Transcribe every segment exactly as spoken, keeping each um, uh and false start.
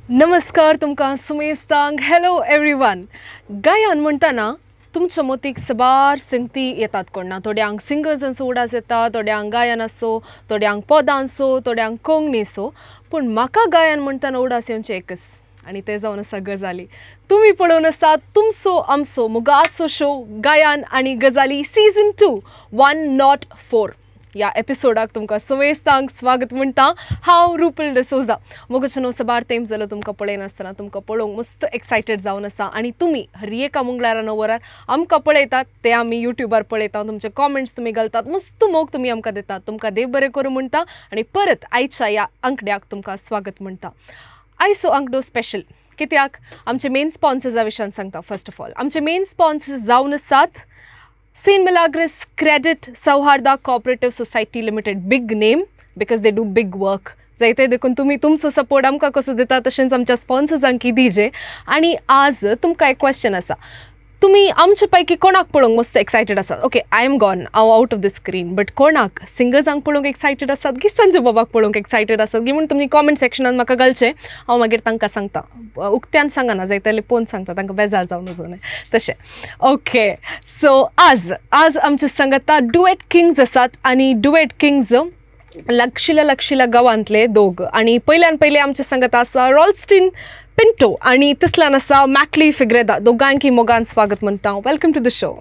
नमस्कार तुमकां सुमेस्तांक. Hello everyone. गायन म्हणटना तुमच्या मतीक सबार संगती येतात कोणा. थोड्यांक सिंगर्स आसो उडास येता, थोड्यांक गायन आसो, थोड्यांक पदां आसो, थोड्यांक कोंकणी आसो. पूण म्हाका गायन म्हणटना उडास येवचें एकच आनी तें जावन आसा गजाली. तुमी पळोवन आसात तुमचो आमचो मुगासो शो गायन आनी गजाली season two one not four. ह्या एपिसोडाक तुमकां सुमेस्तांक स्वागत म्हणटा. हांव रुपल डिसोजा. मोगाचें न्हू सबार तेंप जालो तुमकां पळयनासतना. तुमकां पळोवंक मस्त एक्सायटेड जावन आसा आनी तुमी हर एका मंगळारा णव वरार आमकां पळयतात. ते आमी युट्यूबार पळयता. तुमचे कॉमेंट्स तुमी घालतात, मस्त मोग तुमी आमकां दितात. तुमकां देव बरें करूं म्हणटा आनी परत आयच्या ह्या अंकड्याक तुमकां स्वागत म्हणटा. आयचो अंकडो स्पेशल कित्याक आमचे मेन स्पॉन्सर्सा विशयान सांगता. फर्स्ट ऑफ ऑल आमचे मेन स्पॉन्सर्स जावन आसात Saint Milagres Credit Sauharda Cooperative Society Limited. Big name because they do big work. जायते देखून तुम्ही तुमचो सपोर्ट आमकां कसो दिता तशेंच आमच्या स्पॉन्सर्सांक दिजे. आनी आज तुमकां एक क्वेश्चन आसा. तुमी आमचे पैकी कोणाक पळोवंक मस्त एक्सायटेड आसात? ओके, आय एम गॉन, हांव out of the screen. But कोणाक सिंगर्सांक पळोवंक एक्सायटेड आसात की संजय बाबाक पळोवंक एक्सायटेड आसात की म्हूण तुमी कॉमेंट सेक्शनान म्हाका घालचें. हांव मागीर तांकां सांगता. उक्त्यान सांगना, जायते पोवन सांगता, तांकां बेजार जावन वचूं न्हय तशें. ओके, सो आज आज आमचे सांगता डुएट किंग्स आसात आनी डुएट किंग्स लागशिल्या लागशिल्या गांवांतले दोग. आनी पयल्यान पयले आमचे सांगता आसा रॉल्स्टीन पिंटो आनी तसल्यान आसा मॅकली फिग्रेदा. दोगांकी मोगान स्वागत म्हणटा. Welcome to the show.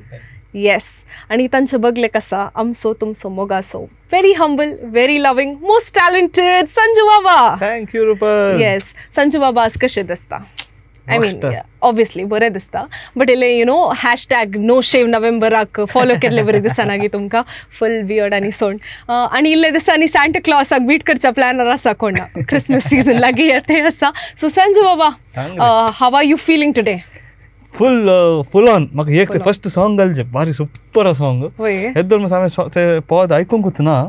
Yes. आनी तांचे बगलेक आसा आमचो तुमचो मोगासो very humble, very loving, most talented Sanju Baba. Thank you Rupal. Yes. Sanju बाबा आज कशें दिसता? आय मीन ऑब्वियसली बरें दिसता, बट इले you know hashtag no shave नोव्हेंबराक फॉलो केल्ले बरें दिसना गी तुमकां फुल बियर्ड आनी सोंड. आनी इल्ले दिसांनी सांता क्लॉसाक बीट करच्या प्लॅनर आसा कोणा. क्रिसमस सीझन लागीं येते आसा. So Sanju Baba, how are you feeling today? Full full on. म्हाका एक फर्स्ट सॉंग घालचें, भारी सुपर सॉंग. येद्दोल हांवें तें पद आयकूंकूच ना.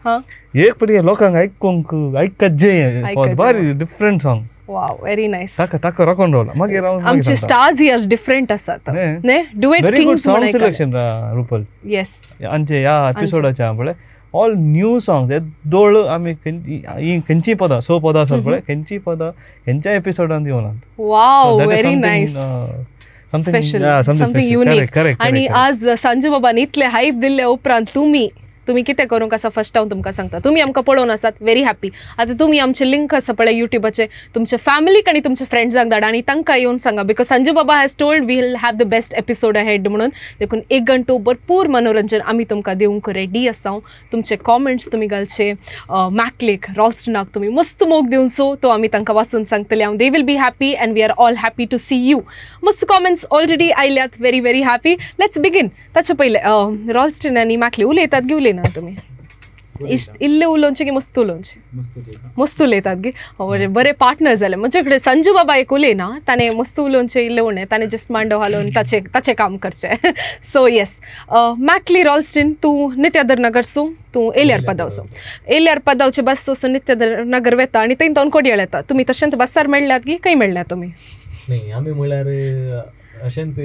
एक पटी लोकांक आयकूंक आयकत जे पद भारी different song. Wow, very nice. ताका ताका रॉकन रोल मागीर आमचे स्टार्स हियर डिफरंट आसात न्ही. Duet very good kings song selection Rupal. Yes. आमचे ह्या एपिसोडाच्या पळय ऑल न्यू सॉंग. दोळ आमी ही खंयची पदां स पदां आसात पळय, खंयची पदां खंयच्या एपिसोडान येवनात. Wow, very nice. Something something unique. आनी आज संजू बाबान इतले हायप दिल्ले उपरांत तुमी तुमी कितें करूंक आसा फर्स्ट हांव तुमकां सांगता. तुमी आमकां पळोवन आसात, व्हेरी हॅपी. आतां तुमी आमचे लिंक आसा पळय युट्यूबाचे, तुमच्या फॅमिलीक आनी तुमच्या फ्रेंड्सांक धाडा आनी तांकां येवन सांगा. Because Sanju Baba has told we will have the best episode ahead म्हणून. देखून एक घंटो भरपूर मनोरंजन आमी तुमकां दिवंक रेडी आसा. तुमचे कॉमेंट्स तुमी घालचे. मॅकलेक रॉल्स्टनाक तुमी मस्त मोग दिवचो, तो आमी तांकां वाचून सांगतले. हांव they will be happy and we are all happy to see you. मस्त कॉमेंट्स ऑलरेडी आयल्यात. Very very happy. Let's begin. ताचे पयले रॉल्स्टन आनी मॅकले उलयतात गी उलयना तुमी? इश्ट इल्ले उलोवचे की मस्त उलोवचे? मस्त उलयतात गी. बरे पार्टनर जाले. म्हणजे कडेन संजू बाबा एक उलयना, ताणें मस्त उलोवचे इल्ले उणें, ताणें जस्ट मांडो हालोवन ताचे ताचें काम करचें. सो येस, मॅकली रॉल्स्टीन तूं नित्यादर नगरसो, तूं एलियार पदावचो. एलियार पदावचे बसचो नित्यादर नगर वेता आनी थंय दोन कोडयाळ येता. तुमी तशेंच बसार मेळ्ळ्यात की खंय मेळ्ळ्यात तुमी? नाही, आमी म्हळ्यार अशेंच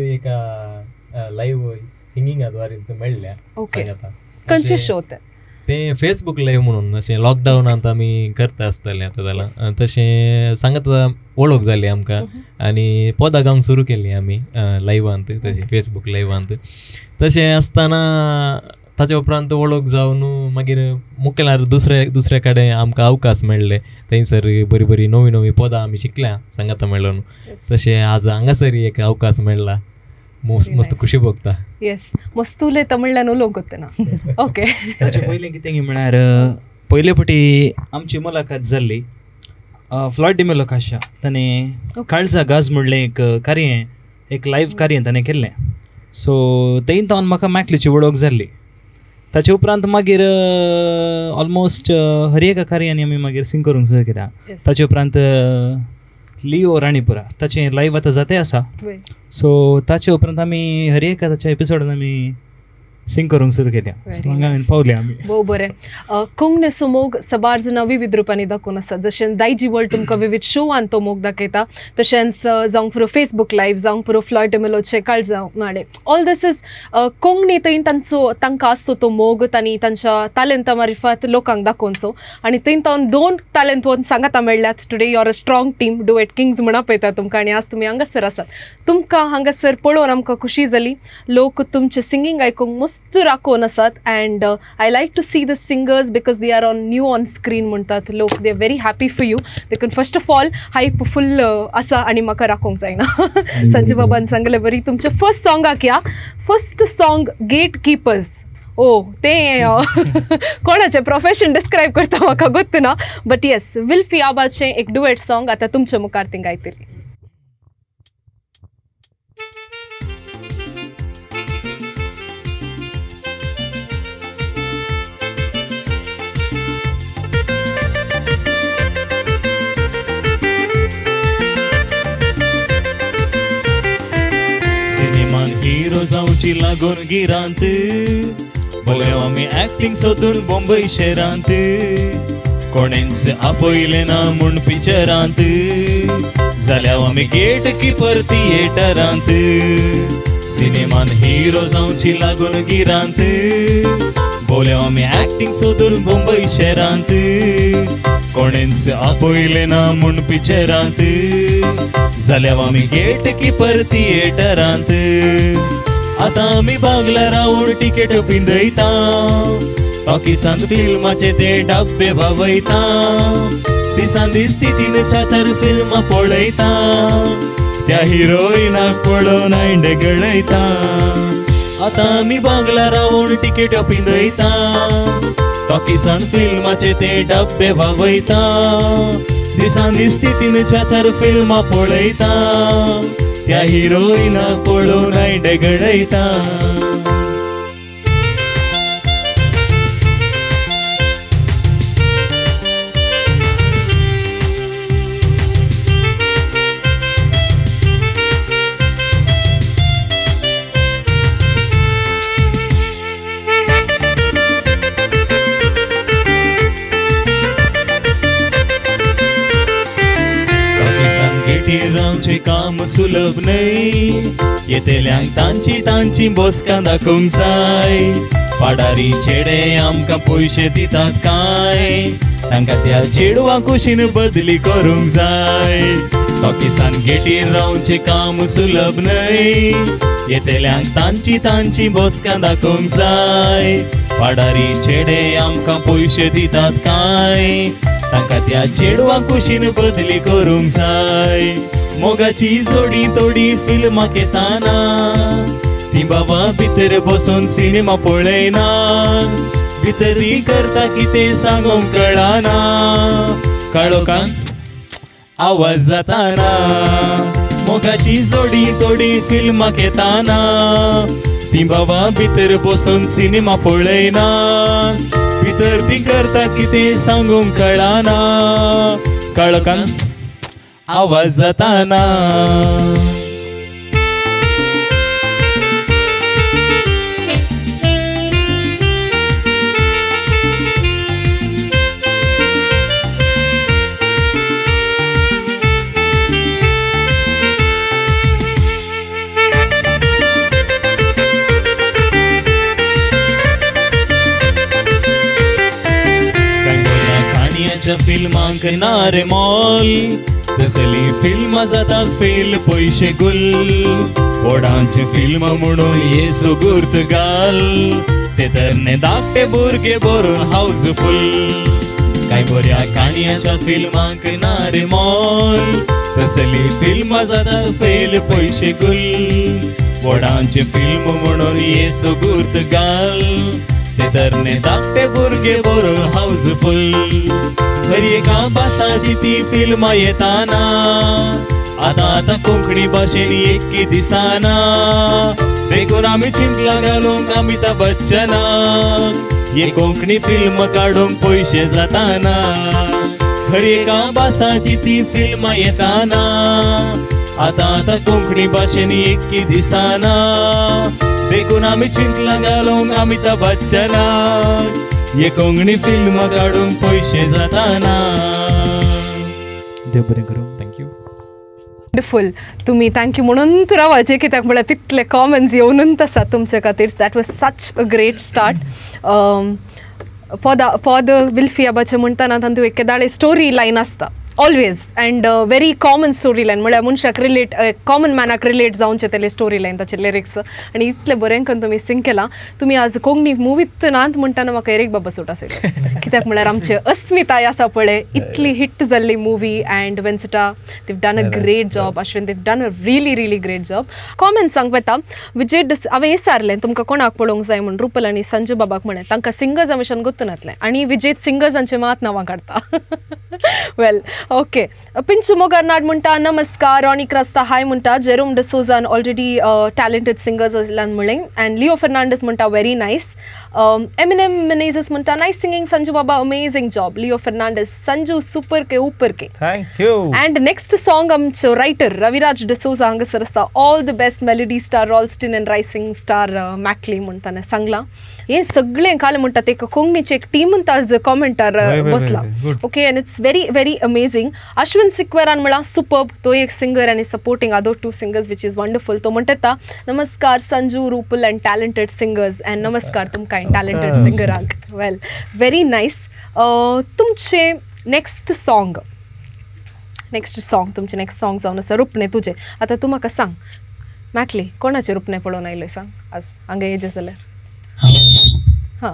एका लायव्ह सिंगिंगा द्वारे मेळ्ळ्या. ओके, खंयचे शो ते? ते फेसबुक लाईव्ह म्हणून अशें लॉकडावनांत आमी करता आसतले आतां जाल्यार तशें सांगत वळख जाली आमकां आनी पदां गावंक सुरू केली आमी लायव्हांत, तशें फेसबूक लायव्हांत. तशें आसतना ताचे उपरांत वळख जावन मागीर मुखेल्यार दुसरे दुसरे कडेन आमकां अवकाश मेळ्ळे. थंयसर बरी बरी नवी नवी पदां आमी शिकल्या सांगाता मेळून. तशें आज हांगासर एक अवकाश मेळ्ळा. मस्त खुशी भोगता. येस, मस्त उलयता म्हणल्यार उलोवंक ना. ओके. ताचे पयलें कितें म्हळ्यार पयले फावटी आमची मुलाखत जाल्ली फ्लॉट डिमेलो काशा. ताणें काळजा गाज म्हणलें एक कार्य, एक लायव्ह कार्य ताणें केल्लें. सो थंय तावन म्हाका मॅकलीची वळख जाल्ली. ताचे उपरांत मागीर ऑलमोस्ट हर एका कार्यांनी आमी मागीर सिंग करूंक सुरू केला. ताचे उपरांत लिओ राणीपुरा ताचें लायव्ह आतां जाते आसा. सो ताचे उपरांत आमी हर एका ताच्या एपिसोडान आमी सिंग करूंक सुरू केल्या. हांवें पावले आमी. भोव बरें. कोंकणीचो मोग सबार जाणां विविध रुपांनी दाखोवन आसात. जशें दायजी वर्ल्ड तुमकां विविध शोवान तो मोग दाखयता, तशेंच जावंक पुरो फेसबूक लायव्ह, जावंक पुरो फ्लॉयड डिमेलोचे काळजां माडे. ऑल दीस इज कोंकणी थंय तांचो तांकां आसतो तो मोग, तांणी तांच्या तालंता मारिफात लोकांक दाखोवचो. आनी थंय तावन दोन तालंत सांगाता मेळ्ळ्यात. Today you are a strong team, duet kings म्हणा पळयता तुमकां, आनी आज तुमी हांगासर आसात. तुमकां हांगासर पळोवन आमकां खुशी जाली. लोक तुमचें सिंगींग आयकूंक मस्त राखोवन आसात. And I like to see the singers because they are on new on screen म्हणटात लोक. They are very happy for you. देखून first of all hype full आसा आनी म्हाका राखोंक जायना. संजय बाबान सांगलें बरी. तुमच्या फर्स्ट सॉंगाक या. First song gate keepers. ओ ते कोणाचें प्रोफेशन डिस्क्रायब करता म्हाका गोत्तू ना, बट येस विल्फी आबाचें एक डुएट सॉंग आतां तुमच्या मुखार तीं गायतली. सिनेमान हिरो जावची लागून गिरांत, बोले आमी ऍक्टिंग सोदून बॉम्बई शहरांत, कोणेंच आपयलें ना म्हूण पिक्चरांत, जाल्यार आमी गेट कीपर थिएटरांत. सिनेमान हिरो जावची लागून गिरांत, बोले आमी ऍक्टिंग सोदून बॉम्बई शहरांत, कोणेंच आपयलें ना म्हूण पिक्चरांत, जाल्यार आमी गेट कीपर थिएटरांत. आतां आमी बागला रावून टिकेट पिंजयता, पाकिस्तान फिल्माचे ते डब्बे भावयता, दिसान दीस ती तीन चार फिल्मां पळयता, त्या हिरोईनाक पळोवन आयंडे गळयता. आतां आमी बागला रावून टिकेट पिंजयता, पाकिस्तान फिल्माचे ते डब्बे भावयता, दिसान दीस ती तीन चार फिल्मां पळयता, त्या हिरोईनाक पळोवन आयंडे गळयता. रावचे काम सुलभ नाही, येतेल्यांक तांची तांची बसकां दाखोवंक जाय. पाडारी चेडे आमकां पयशे दितात काय, तांकां त्या चेडवां कुशीन बदली करूंक जाय. पाकिस्तान गेटीर रावचे काम सुलभ न्हय, येतेल्यांक तांची तांची बसकां दाखोवंक जाय. पाडारी चेडे आमकां पयशे दितात काय, तांकां त्या चेडवां कुशीन बदली करूंक जाय. मोगाची जोडी तोडी फिल्माक येताना, ती बाबा भितर बसून सिनेमा पळयना, भितरी करता कितें सांगूंक कळना, काळोखांत आवाज जाताना. मोगाची जोडी तोडी फिल्माक येताना, ती बाबा भितर बसून सिनेमा पळयना, भितर ती करता कितें सांगूंक कळना, काळोखांत आवाज जाताना. फिल्मांक ना रे मोल, तसली फिल्मां जातात फेल पयशे गुल. व्हडांचे फिल्म म्हणून येसू गुर्त घाल, ते तरणे धाकटे भुरगे बरोवन हाऊसफुल. काय बऱ्या काणयाच्या फिल्मांक ना रे मोल, तसली फिल्मां जातात फेल पयशे गुल. व्हडांचे फिल्म म्हणून येसू गुर्त घाल, ते तरणे धाकटे भुरगे बरोवन हाऊसफुल. खरी एका भासाची ती फिल्मां येताना, आतां आतां कोंकणी भाशेन एके दिसाना, देखून आमी चिंतला घालूंक अमिताभ बच्चनाक, हे कोंकणी फिल्म काडूंक पयशे जाताना. खरी एका भासाची ती फिल्मां येताना, आतां आतां कोंकणी भाशेन एके दिसाना, देखून आमी चिंतला घालूंक अमिताभ बच्चनाक ये कोंकणी फिल्म काडूंक पयशे जाताना. देव बरें करूं. थँक्यू. वंडरफूल. तुम्ही थँक्यू म्हणून रावाचे कित्याक म्हळ्यार तितले कॉमेंट्स येवनूच आसात तुमचे खातीर. That was such a great start. पद पद विल्फियाबाचें म्हणटना तातूंत एक केदाळे स्टोरी लायन आसता always and very common story line म्हळ्यार मनशाक रिलेट कॉमन मॅनाक रिलेट जावचे तेले स्टोरी लायन ताचे लिरिक्स आनी इतले बरें करून तुमी सिंग केला. तुमी आज कोंकणी मुवीत नात म्हणटना म्हाका एरेक बाबा सूट आसले कित्याक म्हळ्यार आमचे अस्मिताय आसा पळय इतली हिट जाल्ली movie and Vencita did done a great job. Ashwin did done a really really great job. Comment सांग येता विजय डिस हांवें विचारलें तुमकां कोणाक पळोवंक जाय म्हणून रुपल आनी संजय बाबाक म्हळें तांकां सिंगर्सा विशयान गोतून येतलें आनी विजय सिंगर्सांचे मात नांवां काडटा. वेल ओके. पिंचू मोगारनाड म्हणटा नमस्कार. रॉनी क्रास्ता हाय म्हणटा. जेरोम डिसोजान ऑलरेडी टॅलेंटेड सिंगर्स आसल्यान म्हणलें अँड लिओ फर्नांडीस म्हणटा व्हेरी नायस. एमिनेम मेनेझस म्हणटा nice singing Sanju Baba amazing job. Leo Fernandes Sanju super के उपर के. थँक्यू. अँड नेक्स्ट सॉंग आमचो रायटर रविराज डिसोजा हांगासर आसा. All the best melody star Rolston and rising star Mackly म्हणटाना सांगलां. हे सगळें काल म्हणटात एक कोंकणीची एक टीम आज कॉमेंटार बसला. Okay and it's very very amazing. Ashwin सिक्वेरान म्हणला सुपर्ब. तो एक सिंगर आनी supporting other two singers which is wonderful. तो म्हणटा नमस्कार Sanju Rupal and talented singers and नमस्कार तुमकां टॅलेंटेड सिंगराक. Well very nice. तुमचे नेक्स्ट सॉंग नेक्स्ट सॉंग तुमचे नेक्स्ट सॉंग जावन आसा रुपणे तुजे. आतां तूं म्हाका सांग मॅकली कोणाचे रुपणे पळोवन आयले सांग आज हांगा एज जाल्यार. हां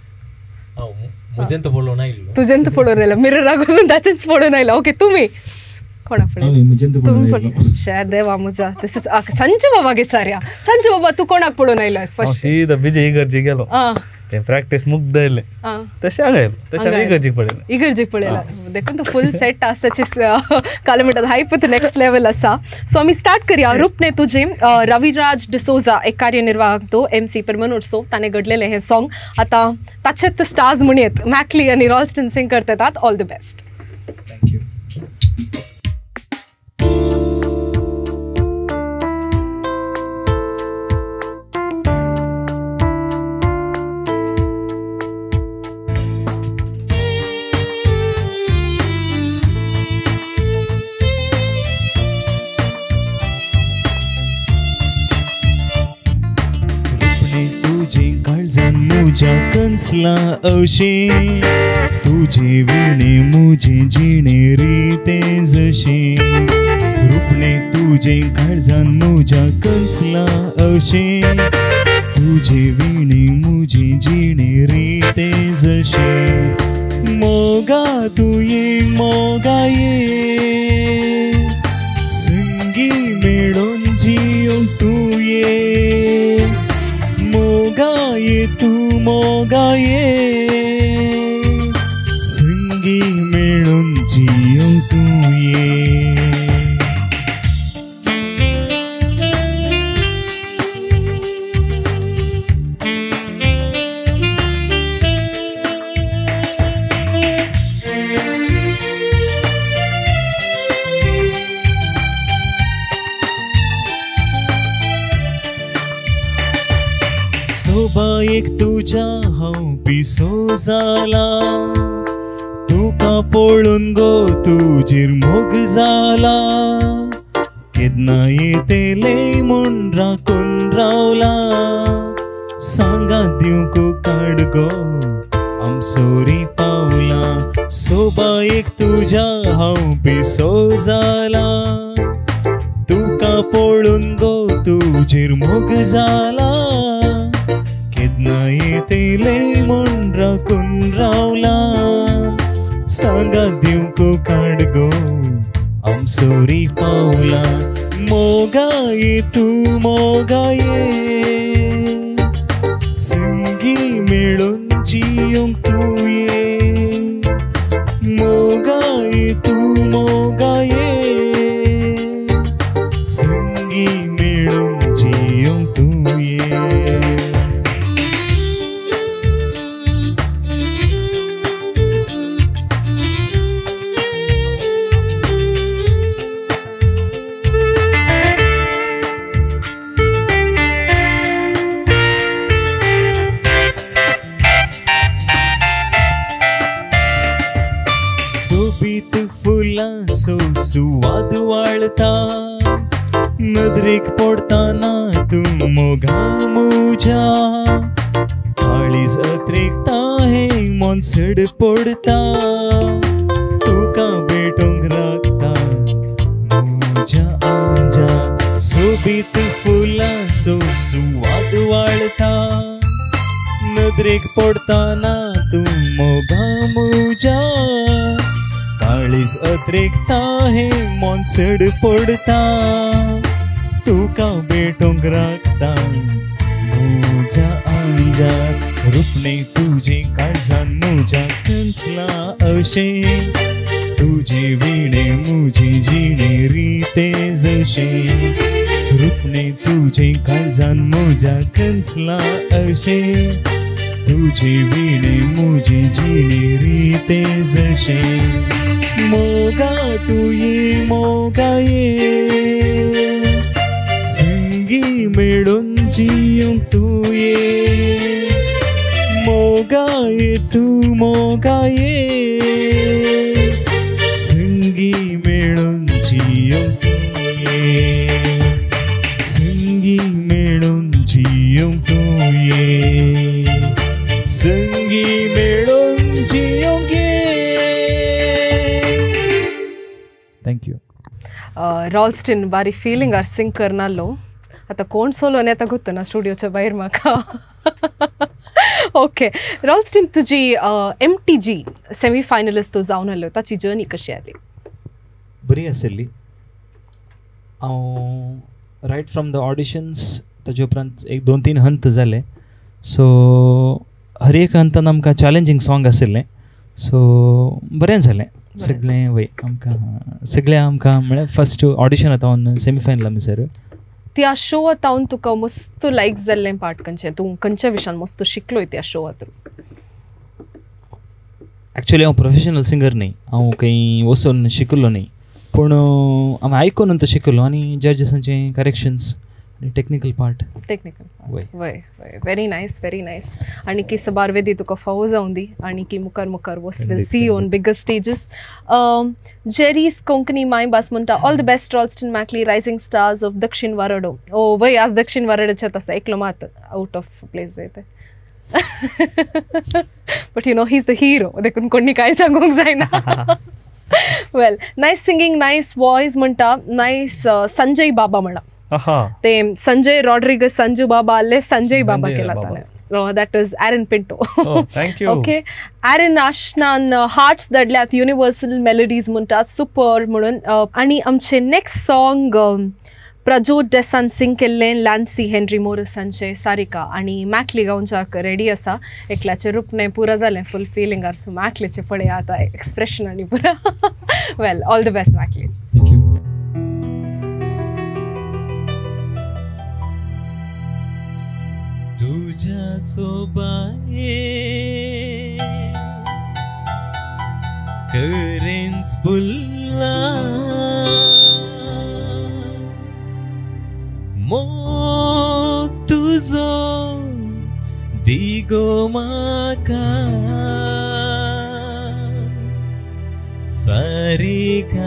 म्हजें तो पळोवन आयलो. तुजें तो पळोवन आयलो मिरराक वचून ताचेंच पळोवन आयलो. ओके तुमी कोणाक पळयलें? शे देवा म्हज्या दिस इज संजू बाबा गेसाऱ्या. संजू बाबा तूं कोणाक पळोवन आयलो फर्स्ट? सीधा विजय इगर्जी गेलो. ते प्रॅक्टिस मुग्ध आयले तशें हांगा येयलो तशें आमी इगर्जीक पळयलें. इगर्जीक पळयला देखून तो फूल सेट आसा ताची काल म्हणटात हायप द नेक्स्ट लेवल आसा. सो आमी स्टार्ट करया. रुपणे तुजें रविराज डिसोजा एक कार्यनिर्वाहक तो एम सी परमनोट्सो ताणें घडलेलें हें सॉंग. आतां ताचेच स्टार्स म्हणयत मॅकली आनी रॉल्स्टन सिंग करतात. All the best. थँक्यू. तुझ्या कंसला अशी तुझे विणे मुझे जिणे रीते जशी रुपणे तुझे काळजान मुझ्या कंसला अशी तुझे विणे मुझे जिणे रीते जशी मोगा तुये मोगा ये संगी मेळून जियोंक तू ये मोगा ये तू मोगा ये संगी मेळून जियोंक तू ये. सोबायेक तुझ्या हांव पिसो जाला तुका पळोवन गो तुजेर मोग जाला केदना येतेले म्हूण राखून रावला सांगात दिवंक काड गो आमसोरी पावला सोबायेक तुझ्या हांव पिसो जाला तुका पळोवन गो तुजेर मोग जाला केदना येतेले म्हूण राखून रावला सांगात दिवंक काड गो आमसोरी पावला मोगा ये तू मोगा ये संगी मेळून जियोंक तू ये मोगा ये तू मोगा ये संगी मेळून जियोंक तू ये. सुवाद वाळता नदरेक पडताना तू मोगा मुजा काळीज अत्रेकता हे मोनसड पडता तुका भेटूंक राखता मुजा आजा सोबीत फुलां सो सुवाद वाळता नदरेक पडताना तू मोगा मुजा काळीज अत्रेकता हे मोनसड पडता तुका भेटूंक राखता मुजा आंजा रुपणे तुजे काळजान मुजा कंसला अशे तुजे विणे मुजी जिणे रिते जशे रुपणे तुजे काळजान मुजा कंसला अशे तुझे विणे मुझे जिणे रीते जशे मोगा तू ये मोगा ये संगी मेळून जियूंक तू ये मोगा ये तू मोगा ये संगी मेळून जियूंक तू ये संगी मेळून जियूंक तू ये संगी मेळून जियोंक ये. Thank you. रॉल्स्टिन बारी फीलिंग आर सिंग करनालो आता कोण सोलोन येता ಗೊತ್ತು ना स्टुडियोच्या भायर म्हाका. ओके रॉल्स्टिन तुजी M T G semi finalist तूं जावन आसलो ताची जर्नी कशी आली? बरी आसली. हांव रायट फ्रॉम द ऑडिशन्स ताजे उपरांत एक दोन तीन हंत जाले सो हर एक हंतान आमकां चॅलेंजींग सॉंग आशिल्लें सो बरें जालें सगळें वय आमकां सगळें आमकां म्हळ्यार फस्ट ऑडिशन आतां सेमी फायनला मिसर त्या शो आतां तुका मस्त लायक जाल्लें पार्ट खंयचें तूं खंयच्या विशयान मस्त शिकलोय त्या शो थ्रू? एक्चुअली हांव प्रोफेशनल सिंगर न्ही हांव खंय वचून शिकलो न्ही पूण हांवें आयकून तो शिकलो आनी जर्जसांचे करेक्शन्स टेक्निकल पार्ट टेक्निकल वय वय व्हेरी नायस व्हेरी नायस. आनी की सबार वेदी तुका फावो जावन दी आनी की मुखार मुखार was will see on bigger stages. Jerris Konkani माय बास म्हणटा all the best Rolston Mackly rising stars of Dakshin Wardo. ओ वय आज दक्षिण वारडोचे आसा एकलो मात आउट ऑफ प्लेस जाय ते but you know he is the hero देखून कोणी काय सांगूंक जायना. Well nice singing nice voice म्हणटा नायस संजय बाबा म्हणा ते संजय रॉड्रिगस संजू बाबा आले संजय बाबा केला ताणे that is Aaron Pinto. Okay Aaron आशनान हार्ट्स दडल्यात युनिवर्सल मेलोडीज म्हणटात सुपर म्हणून. आणि आमचे नेक्स्ट सॉंग प्रज्योत डेसान सिंग केल्लें लॅन्सी हेनरी मोरिसांचे सारिका आणि मॅकली गावच्याक रेडी आसा. एकल्याचे रूपणे पुरा जालें फूल फिलिंग आर सो मॅकलीचे पळय आतां एक्सप्रेशन आनी पुरा. Well all the best Mackly. Thank you. तुझ्या सोबाये करेन्स बुल्ला मोग तुझो दिगो माका सारिका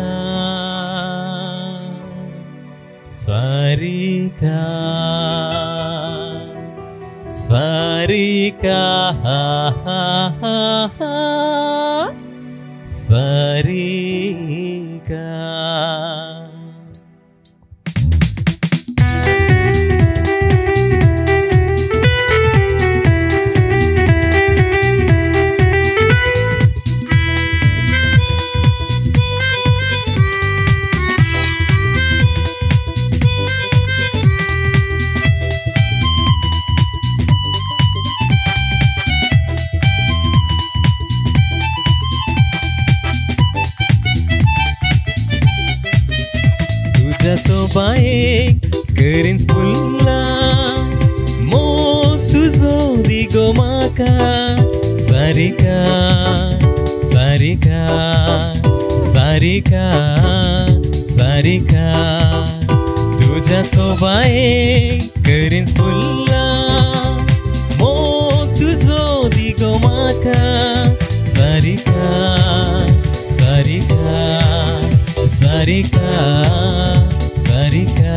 सारिका सारिका हा हा हा हा सारिका. सोबायेक करीन फुल्ला मोग तुझो दिगो माका सारिका सारिका सारिका सारिका तुझ्या सोबायेक करीन फुल्ला मोग तुझो दिगो माका सारिका सारिका सारिका सारिका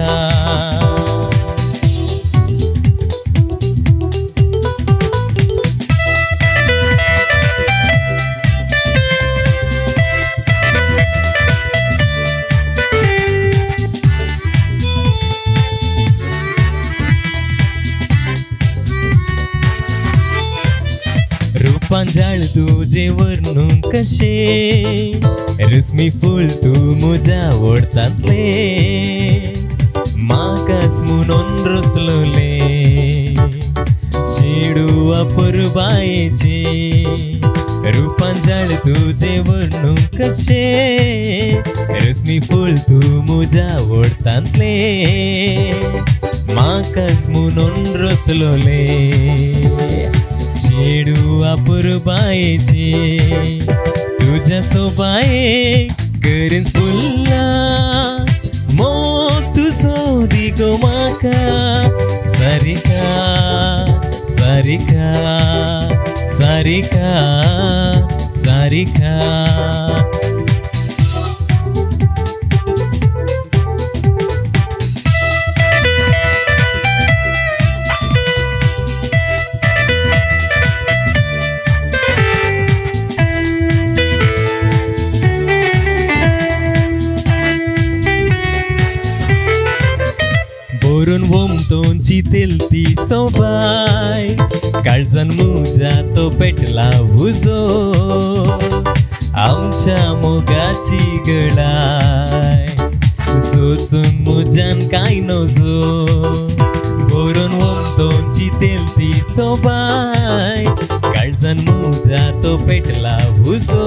रूपांजाळ तुझे वर्णून कशे रश्मी फूल तू मुजा ओढतातले माकास म्हणून रसलोले चेडू अपुरबायेचे रूपांजाळ तुझे वर्णून कशे रश्मी फूल तू मुजा ओढतातले माकास म्हणून रसलोले चेडू अपुरबायेचे तुझ्या सोबाये करीन फुल्ला मोग तुझो दिगो माका सारिका सारिका सारिका सारिका बोरून वोमतोंची तेलती सोबाय काळजान मुजा तो पेटला उजो आमच्या मोगाची गळाय सोसून मुजान काय नजो बोरून वोमतोंची तेलती सोबाय काळजान मुजा तो पेटला उजो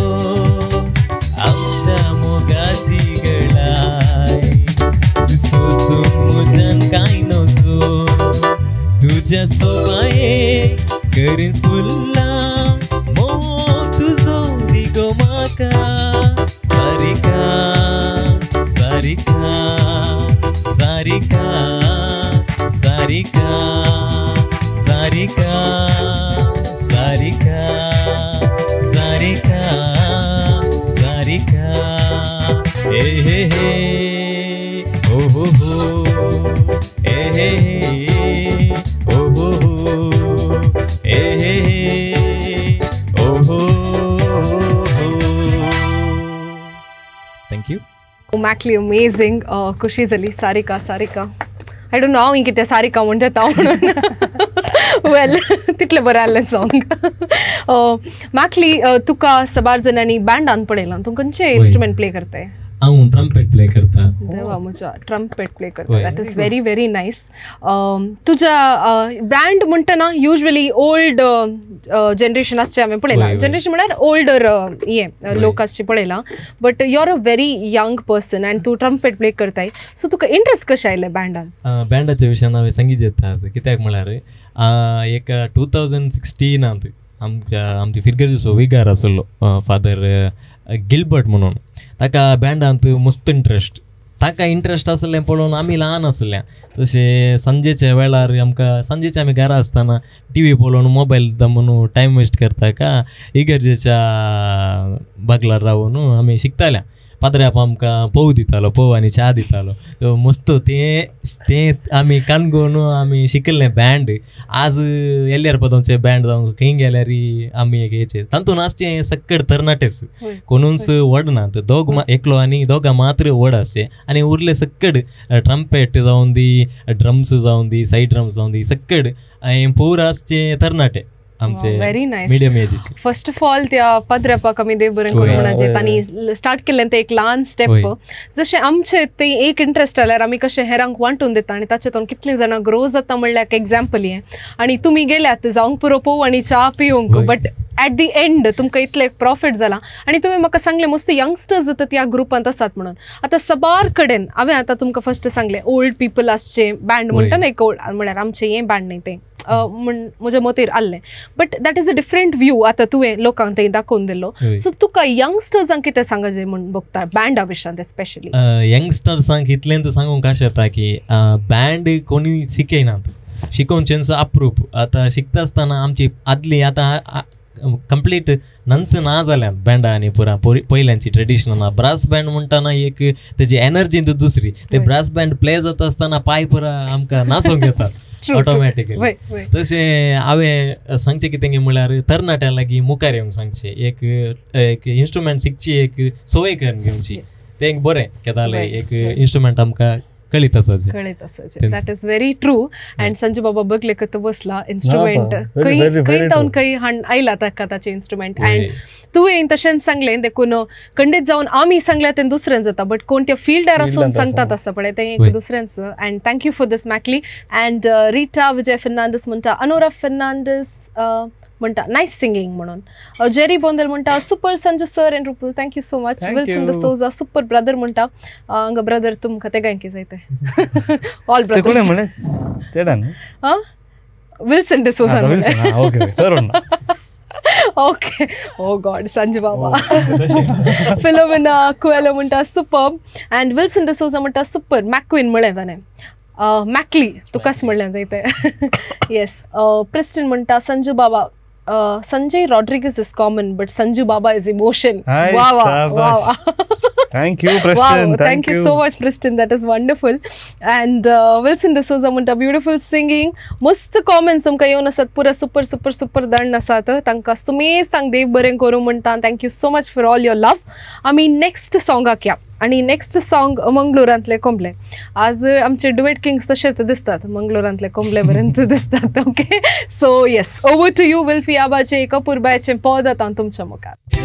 आमच्या मोगाची गळाय सोसून मुजान काय नजो तुझ्या सोबाये करीन फुल्ला मोग तुझो दिगो माका सारिका सारिका सारिका सारिका सारिका सारिका सारिका सारिका हे हे हे ओ हो हो ए हे हे ओ हो हो ए हे हे ओ हो हो थँक्यू मॅकली अमेझिंग खुशी जाली Sarika Sarika I don't know हांव ही कितें सारिका म्हणटा ता म्हणून वेल तितलें बरें आहलें सॉंग मॅकली तुका सबार जाणांनी बँडान पळयलां तूं खंयचे इन्स्ट्रुमेंट प्ले करताय हांव ट्रम्पेट प्ले करता देवा म्हज्या ट्रम्पेट प्ले करता that is very very nice तुज्या बँड म्हणटना युजली ओल्ड जनरेशनाचे हांवें पळयलां जनरेशन म्हळ्यार ओल्डर हें लोक आसचे पळयलां but you are a very young person आनी तूं ट्रम्पेट प्ले करताय सो तुका इंट्रस्ट कशें आयलें बँडान बँडाच्या विशयान हांवें संगीत घेता कित्याक म्हळ्यार एक टू थावजंड सिक्स्टीनांत आमच्या आमची फिरगरचो सोविकार आसलो फादर गिल्बर्ट म्हणून ताका बँडांत मस्त इंट्रस्ट ताका इंट्रस्ट आसलें पळोवन आमी ल्हान आसल्या तशें सांजेच्या वेळार आमकां सांजेच्या आमी घरा आसतना टी व्ही पळोवन मोबायल म्हणून टायम वेस्ट करता का इगर्जेच्या बागलार रावून आमी शिकताल्या पाद्र्याप आमकां पोव दितालो पोव आनी च्या दितालो मस्त तें तें आमी काणकोण आमी शिकल्लें बँड आज येल्यार पदोवचे बँड जावं खंय गेल्यार आमी एक हेचे तातूंत आसचें सक्कड तरणाटेच कोणूच व्हड ना दोग एकलो आनी दोगां मात्र व्हड आसचे आनी उरले सक्कड ट्रम्पेट जावन दी ड्रम्स जावन दी सायड ड्रम्स जावन दी सक्कड पोर आसचे तरणाटे व्हेरी नायस मिडियम एजीचे फर्स्ट ऑफ ऑल त्या पद्रपाक आमी देव बरें करूं म्हणचे तांणी स्टार्ट केल्लें तें एक ल्हान स्टेप जशें आमचें तें एक इंट्रस्ट जाल्यार आमी कशें हेरांक वांटून दिता आनी ताचेतून कितलीं जाणां ग्रो जाता म्हणल्यार एक एग्जाम्पल हें आनी तुमी गेल्यात जावंक पुरो पोव आनी च्या पिवंक बट ॲट दी एंड तुमकां इतलें प्रॉफीट जाला आनी तुमी म्हाका सांगलें मस्त यंगस्टर्स जाता त्या ग्रुपांत आसात म्हणून आतां सबार कडेन हांवें आतां तुमकां फर्स्ट सांगलें ओल्ड पीपल आसचे बँड म्हणटा न्हय एक ओल्ड म्हळ्यार आमचें हें बँड न्हय तें म्हण म्हज्या मतीर आसलें but that is a different view आतां तुवें लोकांक थंय दाखोवन दिलो सो तुका यंगस्टर्सांक कितें सांगचें म्हण बघता बँडा विशयान स्पेशली यंगस्टर्सांक इतलें सांगूंक कशें येता की बँड कोणी शिकयनात शिकोवचेंच अप्रूप आतां शिकता आसतना आमची आदली आतां कंप्लीट नंतर ना जाल्यात बँडांनी पुरा पयल्यांची ट्रेडिशनल ब्रास बँड म्हणटाना एक तेजी एनर्जी दुसरी ते ब्रास बँड प्ले जाता आसतना पांय पुरा आमकां नाचोंक येतात ऑटोमॅटिकली तशें हांवें सांगचें कितें म्हळ्यार तरणाट्या लागीं मुखार येवंक सांगचें एक एक इन्स्ट्रुमेंट शिकची एक सवय करून घेवची तें एक बरें केदालें एक इन्स्ट्रुमेंट आमकां कळीत आसाचे कळीत आसाचे that is very true and Sanjay Baba बगले कत बसला इन्स्ट्रुमेंट खंय खंय तावन खंय हाण आयला ताका ताचे इन्स्ट्रुमेंट अँड तुवें तशेंच सांगलें देखून खंडीत जावन आमी सांगल्या तें दुसऱ्यान जाता बट कोण त्या फिल्डार आसून सांगतात आसता पळय तें एक दुसऱ्यांचं and thank you for this Mackly and Rita Vijay Fernandes म्हणटा अनोरा फर्नांडीस म्हणटा नायस सिंगींग म्हणून जेरी बोंदल म्हणटा super Sanjay sir and Rupal thank you so much Wilson D'Souza super brother म्हणटा हांगा ब्रदर तुमकां ते गायकी जायते ऑल ब्रदर्स हां Wilson D'Souza okay oh god Sanjay Baba Philomena Coelho म्हणटा सुपर अँड विल्सन डिसोजा म्हणटा सुपर मॅक्विन म्हळें ताणें मॅकली तुकाच म्हणलें जायते येस प्रिस्टन म्हणटा संजू बाबा Uh, Sanjay Rodriguez is common, but Sanju Baba is emotion. Nice, wow, wow, wow. Thank you, Preston. Wow, thank, thank you. you so much, Preston. That is wonderful. And uh, Wilson D'Souza म्हणटा beautiful singing. मस्त comments तुमकां येवन आसात पुरा super super super दंड आसात. तांकां सुमेज तांक देव बरें करूं म्हणटा. Thank you so much for all your love. आमी next sonगाक या. आणि नेक्स्ट सॉंग मंगळुरांतले कोंबले आज आमचे डुएट किंग्स तशेंच दिसतात मंगळुरांतले कोंबले पर्यंत दिसतात okay so yes over to you Wilfy आबाचे कपूरबायचे पद आतां तुमच्या मुखार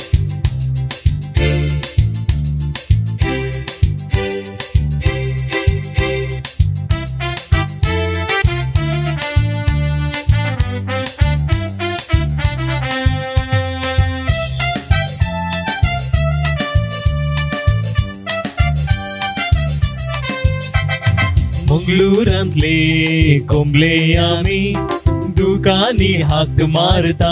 मंगळुरांतले कोंबले आमी दुकानी हात मारता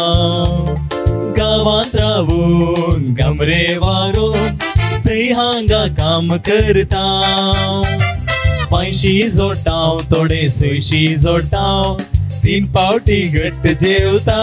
गावांत रावून गामरे वारून थंय हांगा काम करता पांयशी जोडटाव थोडे सयशी जोडटाव तीन पावटी घट्ट जेवता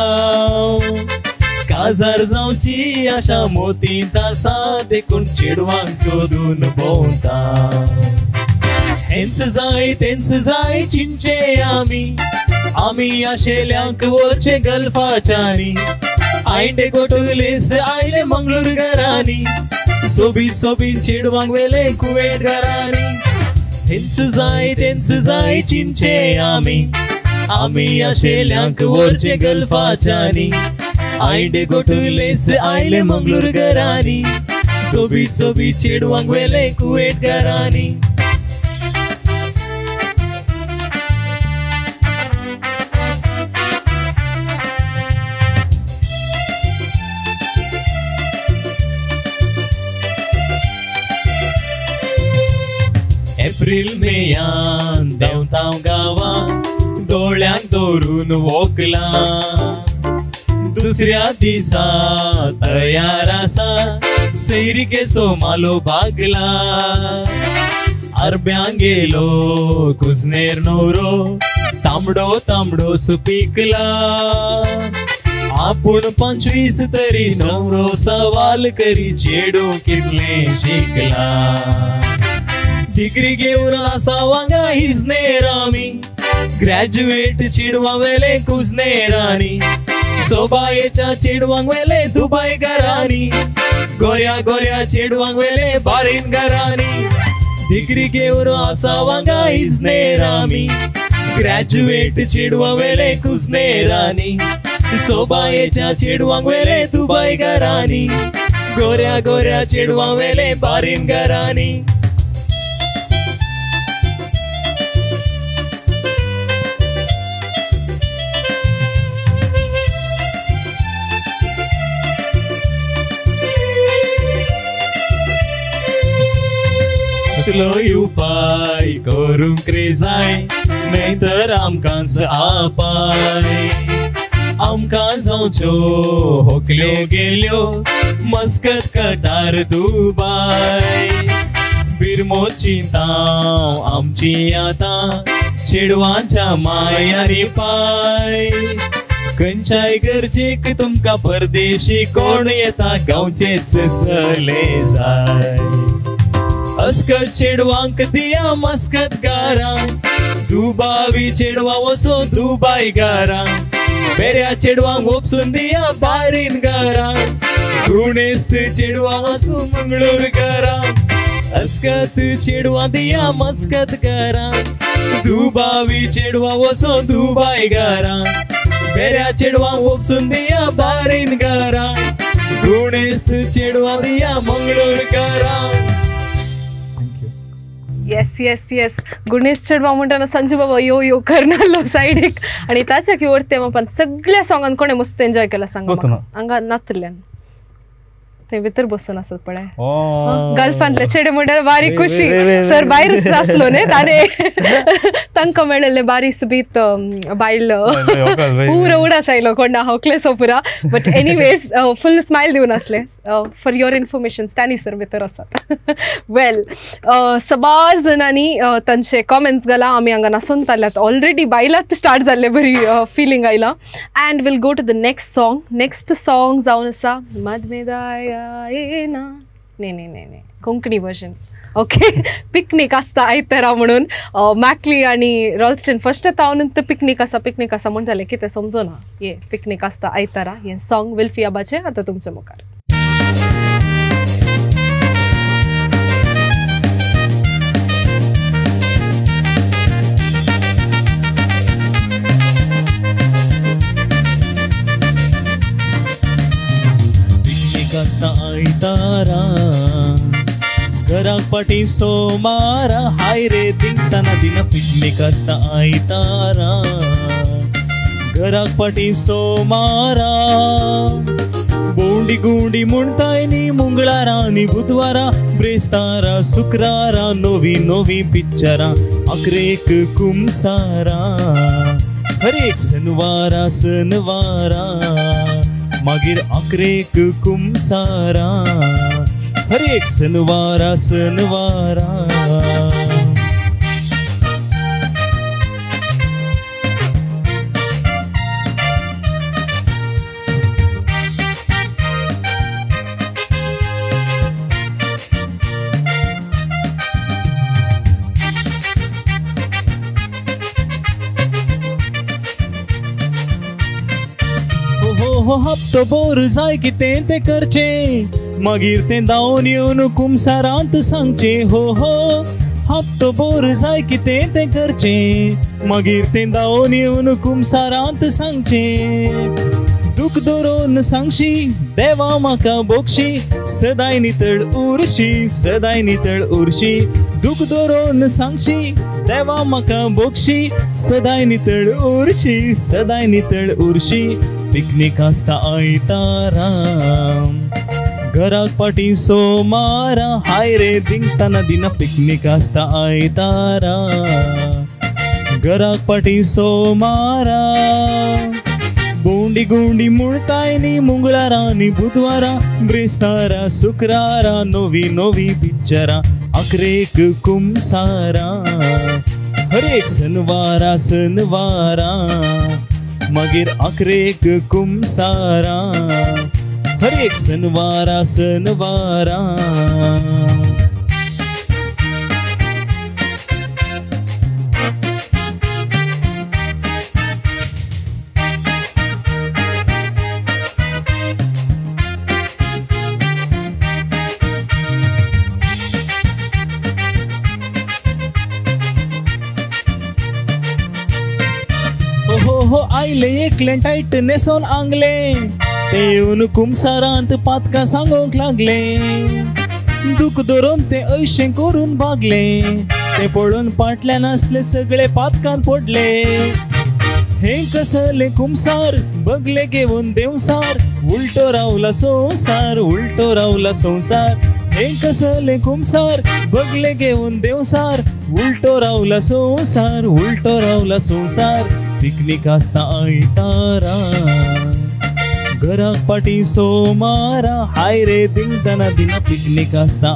काजार जावची आशा मोतींत आसा देखून चेडवांक सोदून भोंवता हेंच जाय तेंच जाय चिंचे आमी आमी आशेल्यांक वरचे गल्फाच्यानी आयंडे गोटुलेस आयले मंगळूर घरांनी सोबीत सोबीत चेडवांक वेले कुवेट घरांनी हेंच जाय तेंच जाय चिंचे आमी आमी आशेल्यांक वरचे गल्फाच्यानी आयंडे गोटुलेस आयले मंगळूर घरांनी सोबीत सोबीत चेडवांक वेले कुवेट घरांनी एप्रिल मेयान देंवताव गांवां दोळ्यांक दवरून वोकला दुसऱ्या दिसा तयार आसा सैरीके सोमालो भागला अरब्यांक गेलो कुजनेर नवरो तांबडो तांबडो सुपिकला आपूण पंचवीस तरी नवरो सवाल करी चेडू कितले शिकला डिग्री घेऊन आसा वांगा हिजनेर आमी ग्रॅज्युएट चेडवां वेले कुजनेरांनी सोबायेच्या चेडवांक वेले दुबय घरांनी गोऱ्या गोऱ्या चेडवांक वेले बारीन घरांनी डिग्री घेऊन आसा वांगा हिजनेर आमी ग्रॅज्युएट चेडवां वेले कुजनेरांनी सोबायेच्या चेडवांक वेले दुबय घरांनी गोऱ्या गोऱ्या चेडवां वेले बारीन घरांनी कसलोय उपाय करूंक रे जाय नाहीतर आमकांच आपाय आमकां जावच्यो होकल्यो गेल्यो मस्कत कटार दुबाय बिरमो चिंताव आमची आतां चेडवांच्या मायारी पाय खंयच्याय गरजेक तुमका परदेशी कोण येता गांवचेच सले जाय अस्कत चेडवांक दिया मस्कत गारा दुबावी चेडवा वसो दुबाई गारा बेऱ्या चेडवांक ओपसून दिया बारीन गारा गुणेस्त चेडवा वसो मंगळूर गारा अस्कत चेडवा दिया मस्कत गारा दुबावी चेडवा वसो दुबाई गारा बेऱ्या चेडवा ओपसून दिया बारीन गारा गुणेस्त चेडवा दिया मंगळूर गारा येस येस येस गुणेश चेडवा म्हणटाना संजू बाबा यो यो करनालो सायडीक आणि ताच्या की वरते पण सगळ्या सॉंगान कोणे मस्त एन्जॉय केला सांगा हांगा नातल्यान ते भितर बसून असत पळय गर्लफ्रेंडले चेडे म्हणल्यार बारी खुशी सर भायरच आसलो न्ही ताणे तांकां मेळिल्ले बारी सुबीत बायल पुरो उडास आयलो कोणा हौकले सो पुरा बट एनीवेज फुल स्मायल दिवन आसले for your information Stany sir भितर आसात वेल सबार जणांनी तांचे कॉमेंट्स घाला आमी हांगा नासून ताल्यात ऑलरेडी बायलात स्टार्ट जाल्ले बरी फिलींग आयला and will go to the next song next song जावन आसा मधमेदाय ना नाही नाही नाही नाही कोंकणी वर्जन ओके पिकनीक आसता आयतारा म्हणून मॅकली आणि रॉल्स्टन फर्स्ट तावन तर पिकनीक आसा पिकनीक आसा म्हणटाले कितें समजना ये पिकनीक आसता आयतारा हें सॉंग विल्फियाबाचें आतां तुमच्या मुखार आसता आयतारा घराक पाटी सोमारा हाय रे दिंगताना दिन पिकनीक आसता आयतारा घराक पाटी सोमारा बोंडी गुंडी म्हणटाय नी मंगळारा नी बुधवारा ब्रेस्तारा शुक्रारा नोवी नोवी पिक्चरा अकरेक कुमसारा हरेक सनवारा सनवारा मागीर अकरेक कुमसारा हरेक सनवारा सनवारा हो हप्तो बोर जाय की तें ते करचे मागीर तें दावन येवन कुमसारांत सांगचे हो हो हप्तो बोर जाय की तें ते करचे मागीर तें दावन येवन कुमसारांत सांगचे दुख धरून सांगशी देवा म्हाका बोगशी सदाय नितळ उरशी सदाय नितळ उरशी दुख धरून सांगशी देवा म्हाका बोगशी सदाय नितळ उरशी सदाय नितळ उरशी पिकनीक आसता आयतारा घराक पाटी सोमारा हाय रे दिंगताना दिना पिकनीक आसता आयतारा घराक पाटी सोमारा बोंडी गुंडी म्हणटाय नी मंगळारा नी बुधवारा ब्रेस्तारा शुक्रारा नोवी नोवी पिक्चरा अकरेक कुमसारा हरेक सनवारा सनवारा मागीर अकरेक कुमसारा हरेक सनवारा सनवारा हो आयले एकले टाईट नेसोन आंगले ते येवन कुमसारांत पातका सांगोंक लागले दुख धरून ते ऐशें करून भागले ते पळोवन पाटल्यान आसले सगळे पातकांत पडले हे कसले कुमसार बगले घेवन देवसार उलटो रावला संसार उलटो रावला संसार हे कसले कुमसार बगले घेवन देवसार उलटो रावला संसार उलटो रावला संसार पिकनीक आसता आयतारा घराक पाटी सोमारा हाय रे दिंगताना दिना पिकनीक आसता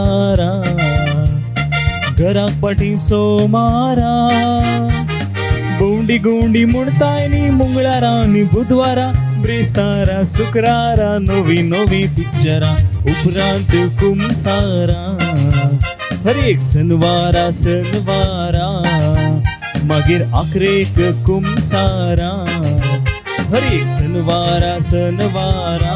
आयतारा घराक पाटी सोमारा बोंडी गोंडी म्हणताय नी मंगळारा नी बुधवारा ब्रेस्तारा शुक्रारा नवी नवी पिक्चरा उपरांत कुमसारा हर एक सनवारा सनवारा मागीर आखरेक कुमसारा हर एक सनवारा सनवारा.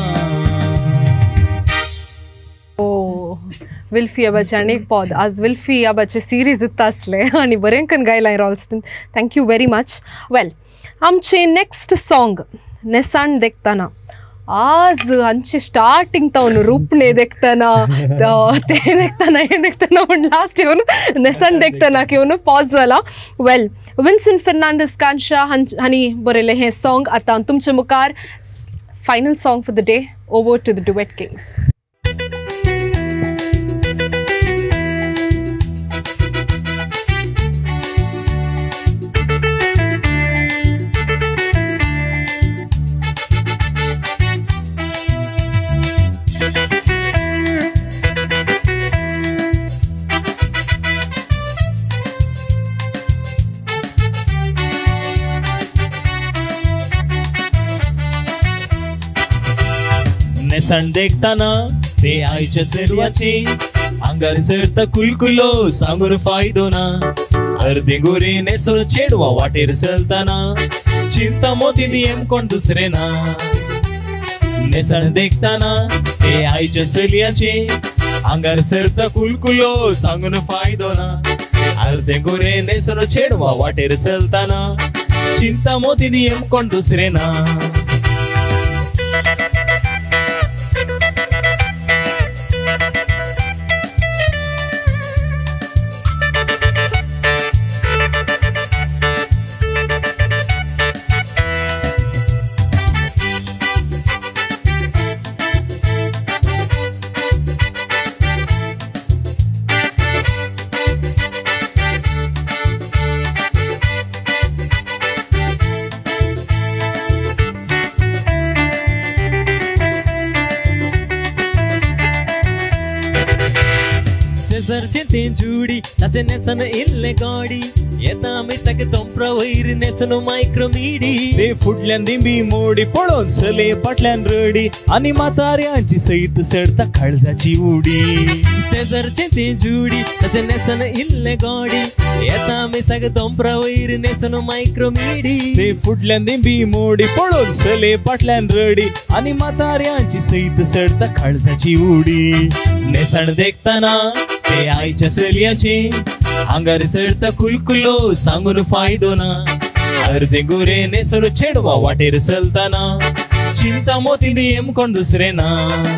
विल्फी आबाचे आनी एक पद आज विल्फी आबाचे सिरीज इत्ता आसले आनी बरें करून गायलां Rolston. Thank you very much. Well आमचे नेक्स्ट सॉंग नेसाण देखताना आज हांचे स्टार्टिंग तावन रुपणे देखताना ते देखताना हे देखताना म्हण लास्ट येवन नेसाण देखताना येवन पॉज जाला. वेल विन्सेंट फर्नांडीस कांशा हांणी बरयलें हें सॉंग आतां तुमचे मुखार final song for the day. Over to the duet kings. नेसाण देखताना ते आयच्या सर्वाचे आंगार सरता कुलकुलो सांगून फायदो ना. अर्दे गोरे नेसो चेडवा वाटेर चलताना चिंता मोती नियम कोण दुसरे ना. नेसाण देखताना ते आयच्या चलयाचे आंगार सरता कुलकुलो सांगून फायदो ना. अर्दे गोरे नेसो चेडवा वाटेर चलताना चिंता मोती नियम कोण दुसरे ना. जुडी ताचे नेसन इल्ले गाडी येता आमी सगळे दोंपरा वयर नेसन मायक्रो मिडी. ते फुडल्यान दिंबी मोडी पळोवन चले फाटल्यान रडी आनी म्हाताऱ्यांची सैत सडता काळजाची उडी. शेजारचे ते जुडी ताचे नेसन इल्ले गाडी येता आमी सगळे दोंपरा वयर नेसन मायक्रो मिडी. ते फुडल्यान दिंबी मोडी पळोवन चले फाटल्यान रडी आनी म्हाताऱ्यांची सैत सडता काळजाची उडी. नेसाण देखताना ते आईच्या चलयाचे आंगार सरता कुलकुलो सांगून फायदो ना. अर्दे गोरे नेसर चेडवा वाटेर चलताना चिंता मोती नियम कोण दुसरे ना.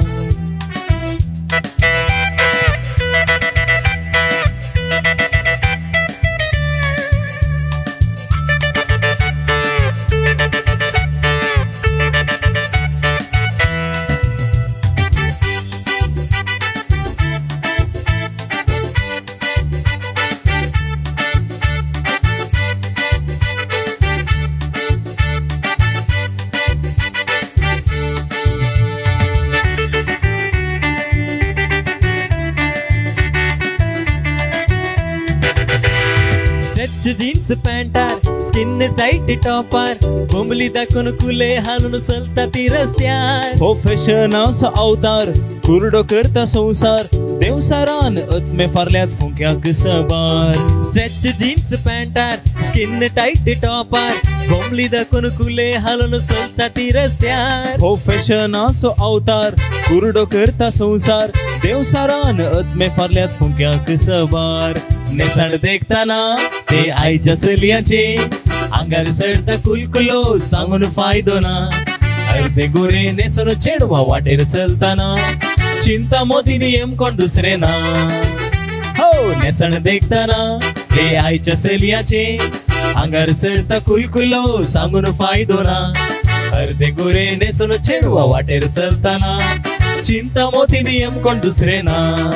जीन्स पॅन्टार स्किन टाईट टॉपार बोंबली दाखवून कुले हालून चलता ती रस्त्यार. हो फॅशनाचो अवतार कुरडो करता संसार देवसारान अत्मे फारल्यात फुंक्याक सबार. स्ट्रेच जीन्स पॅन्टार स्किन टाईट टॉपार बोंबली दाखवून कुले हालून चलता ती रस्त्यार. हो फॅशनाचो अवतार कुरडो करता संसार देवसारान अत्मे फारल्यात फुंक्याक सबार. नेसाण देखताना ते आईच्या चलयाचे आंगार चढता कुलकुलो सांगून फायदो ना. अर्दे गोरे नेसर चेडवा वाटेर चलताना चिंता मोती नियम कोण दुसरे ना. हो नेसाण देखताना ते आईच्या चलयाचे आंगार चढता कुलकुलो सांगून फायदो ना. अर्दे गोरे नेसर चेडवा वाटेर चलताना चिंता मोती नियम कोण दुसरे ना.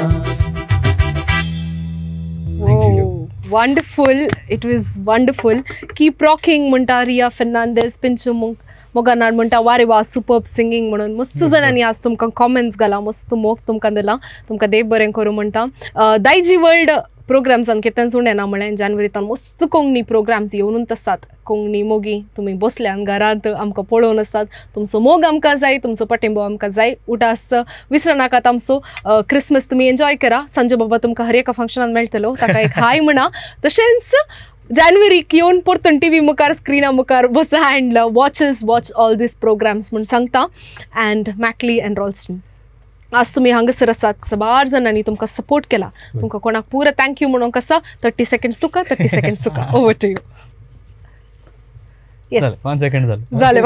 Wonderful, it was wonderful. Keep rocking म्हणटा रिया फर्नांडीस पिंचू मोगानाड म्हणटा वारे वा सुपर्ब सिंगिंग म्हणून मस्त जाणांनी आज तुमकां कॉमेंट्स घाला मस्त मोग तुमकां दिला तुमकां देव बरें करूं म्हणटा. दायजी वर्ल्ड प्रोग्राम्सान कितें सुणेना म्हळें जानेवारींतल्यान मस्त कोंकणी प्रोग्राम्स येवनूच आसात. कोंकणी मोगी तुमी बसल्यान घरांत आमकां पळोवन आसात. तुमचो मोग आमकां जाय, तुमचो पाठिंबो आमकां जाय. उटास विसर नाकात आमचो क्रिसमस तुमी एन्जॉय करा. संजय बाबा तुमकां हर एका फंक्शनान मेळटलो, ताका एक हाय म्हणा. तशेंच जानेवारीक येवन परतून टी व्ही मुखार स्क्रिना मुखार बसा and watches watch all these programs म्हूण सांगता. अँड मॅकली अँड रॉल्स्टन आज तुम्ही हांगासर आसात, सबार जाणांनी तुमकां सपोर्ट केला. तुमकां कोणाक पुरो थँक्यू म्हणूंक आसा. थर्टी सेकंड्स तुका थर्टी सेकंड्स तुका ओवर टू यू. येस पांच सेकंड जाले जाले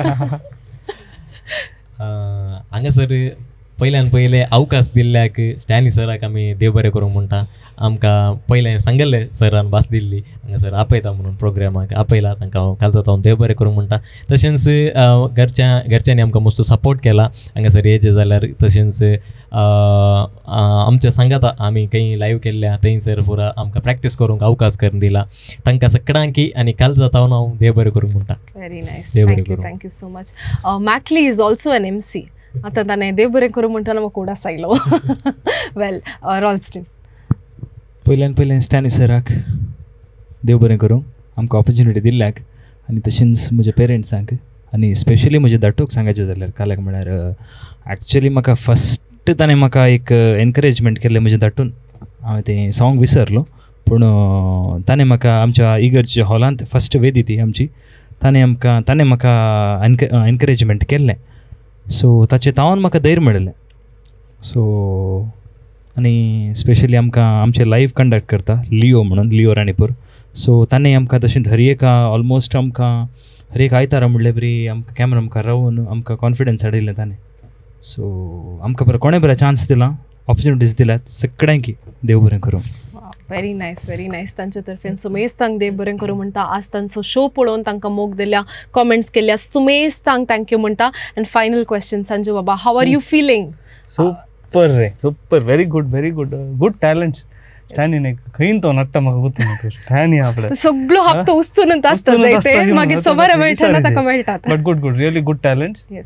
हांगासर पयल्यान पयले अवकाश दिल्ल्याक स्टॅनी सराक आमी देव बरें करूंक म्हणटा. आमकां पयलें सांगलें सरान भास दिल्ली हांगासर आपयता म्हणून प्रोग्रामाक आपयला. तांकां हांव घालता हांव देव बरें करूंक म्हणटा. तशेंच घरच्या घरच्यांनी आमकां मस्त सपोर्ट केला हांगासर येचे जाल्यार. तशेंच आमच्या सांगाता आमी खंय लायव्ह केल्ल्या थंयसर पुरा आमकां प्रॅक्टीस करूंक अवकाश करून दिला. तांकां सगळ्यांकी आनी काल जाता हांव देव बरें करूंक म्हणटा. Very nice, thank you thank you so much. Mackly is also an M C. आतां ताणें देव बरें करूं म्हणटना म्हाका उडास आयलो. वेल रॉल्स्टन पयल्यान पयलें स्टॅनी सराक देव बरें करूं आमकां ऑपॉर्च्युनिटी दिल्ल्याक, आनी तशेंच म्हज्या पेरंट्सांक आनी स्पेशली म्हज्या धाटूक सांगायचें जाल्यार काल्याक म्हळ्यार एक्चुअली म्हाका फस्ट ताणें म्हाका एक एनकरेजमेंट केल्लें म्हज्या धाटून. हांवें तें सॉंग विसरलो पूण ताणें म्हाका आमच्या इगर्जच्या हॉलांत फस्ट वेदी ती आमची ताणें आमकां ताणें म्हाका एनक एनकरेजमेंट केल्लें. सो ताचे तावन म्हाका धैर्य मेळ्ळें. सो आनी स्पेशली आमकां आमचे लायव्ह कंडक्ट करता लिओ म्हणून, लिओ राणीपूर. सो ताणें आमकां तशेंच हर एक ऑलमोस्ट आमकां हर एक आयतारा म्हणले बरी आमकां कॅमेरा मुखार रावून आमकां कॉन्फिडन्स हाडिल्लें ताणें. सो आमकां बरो कोणें बरो चान्स दिला, ऑपॉर्च्युनिटीज दिल्यात सगळ्यांकी देव बरें करूं. Very nice very nice. तांचे तर्फेन सुमेश तांक देव बरें करूं म्हणटा. आज तांचो शो पळोवन तांकां मोग दिल्या, कॉमेंट्स केल्या, सुमेश तांक थँक्यू म्हणटा. And final question Sanju Baba, how are you feeling? Super रे super, very good very good good talents. Stany खंय तो नट्टा म्हाका गुर्तू स्टॅनी आपल्या सगळो हप्तो उस्तून आसता जायते मागीर सोमार मेळटा ताका मेळटात. But good good really good talents. Yes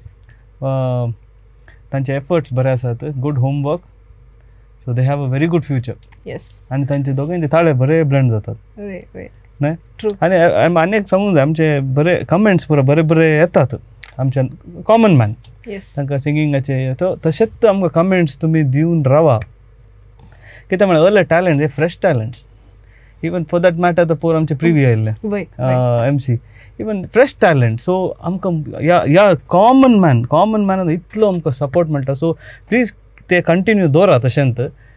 तांचे एफर्ट्स बरे आसात, good homework. So they have a very good future. Yes आनी तांचे दोगांचे ताळे बरे ब्लँड जातात न्हय. ट्रू. आनी आनी एक सांगूंक जाय आमचे बरे कमेंट्स पुरो बरे बरे येतात आमचे कॉमन मॅन. तांकां सिंगिंगाचे तशेंच आमकां कमेंट्स तुमी दिवन रावा. कित्याक म्हळ्यार अर्ले टॅलंट्स हे fresh talents. Even for that matter the पोर आमचे प्रिव्यू आयिल्ले M C even fresh talent. So आमकां ह्या ह्या कॉमन मॅन कॉमन मॅनान इतलो आमकां सपोर्ट मेळटा. सो प्लीज ते कंटिन्यू दवरा तशेंत.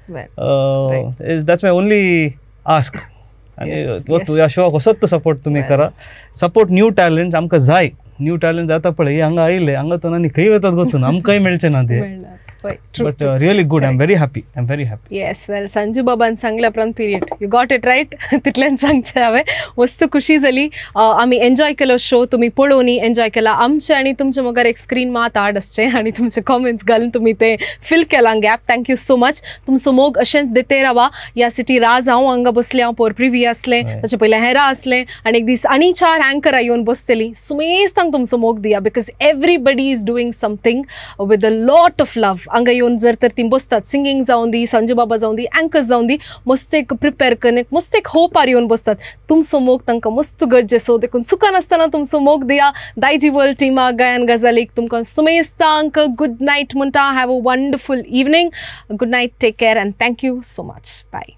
That's my only ask. आनी ह्या शोक असोच सपोर्ट तुमी करा. सपोर्ट न्यू टॅलंट्स आमकां जाय. न्यू टॅलंट जाता पळय हांगा आयले हांगातून आनी खंय वतात गोतून आमकांय मेळचे ना ते. But really good. I am very happy I am very happy. Yes well Sanju बाबान सांगल्या prawn period you got it right. तितल्यान सांगचें हांवें. मस्त खुशी जाली. आमी एन्जॉय केलो शो. तुमी पळोवनी एन्जॉय केला. आमचे आनी तुमचे मुखार एक स्क्रीन मात आड आसचें आनी तुमचे कॉमेंट्स घालून तुमी ते फील केला गॅप. Thank you so much. तुमचो मोग अशेंच देते रावा. ह्या सिटी राज हांव हांगा बसलें, हांव पोर प्रिवी आसलें, ताचे पयलें हेरा आसलें आनी एक दीस आनी चार अँकरां येवन बसतलीं. सुमेज तांक तुमचो मोग दिया because everybody is doing something with a lot of love. हांगा येवन जर तर ती बसतात सिंगींग जावन दी, संजू बाबा जावन दी, अँकर्स जावन दी, मस्त एक प्रिपेर करून एक मस्त एक होपार येवन बसतात. तुमचो मोग तांकां मस्त गरजेचो. देखून सुखान आसतना तुमचो मोग दिया. दायजी वर्ल्ड टिमा गायन गजालीक तुमकां सुमेज तांक गुड नायट म्हणटा. Have a wonderful evening. Good night. Take care and thank you so much. Bye.